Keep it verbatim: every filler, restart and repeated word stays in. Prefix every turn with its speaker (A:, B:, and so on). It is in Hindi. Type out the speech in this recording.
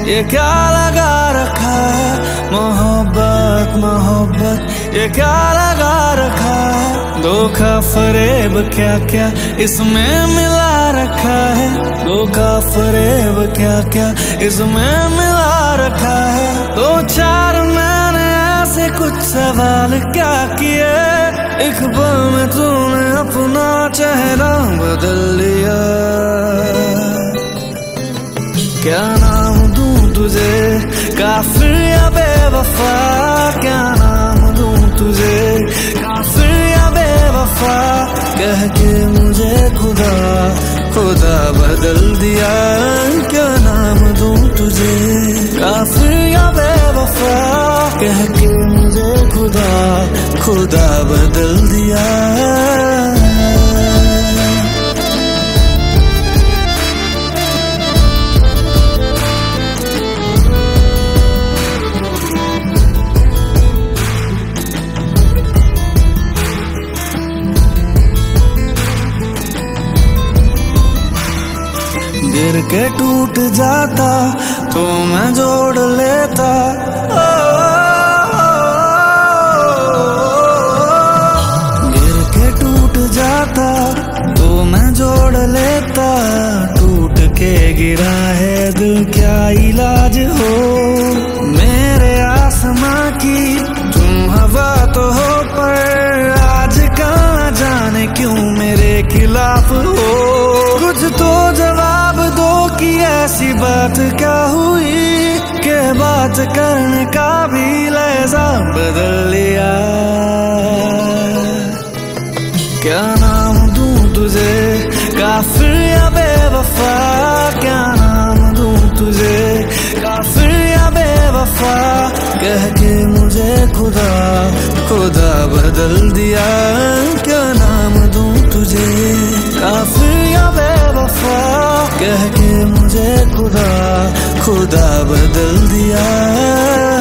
A: ये क्या लगा रखा है, मोहब्बत मोहब्बत ये क्या लगा रखा है। धोखा फरेब क्या क्या इसमें मिला रखा है, धोखा फरेब क्या क्या इसमें मिला रखा है। दो चार मैंने ऐसे कुछ सवाल क्या किए, एक पल में तूने अपना चेहरा बदल लिया। क्या नाम दूं तुझे, काफिर या बेवफा, क्या नाम दूं तुझे, काफिर या बेवफा। कह के मुझे खुदा खुदा बदल दिया। क्या नाम दूं तुझे, काफिर या बेवफा, कह के मुझे खुदा खुदा बदल दिया। गिर के टूट जाता तो मैं जोड़ लेता, ओ, गिर के टूट जाता तो मैं जोड़ लेता। टूट के गिरा है दिल क्या इलाज हो, मेरे आसमां की तुम हवा तो हो, पर आज कहाँ जाने क्यों मेरे खिलाफ हो। कुछ तो जवाब दो कि ऐसी बात क्या हुई के बात करने का भी लहजा बदल लिया। क्या नाम दूं तुझे, काफिर या बेवफा, क्या नाम दूं तुझे, काफिर या बेवफा। कह के मुझे खुदा खुदा बदल दिया। क्या नाम दूं तुझे, काफिर या बेवफा, कह के मुझे खुदा खुदा बदल दिया।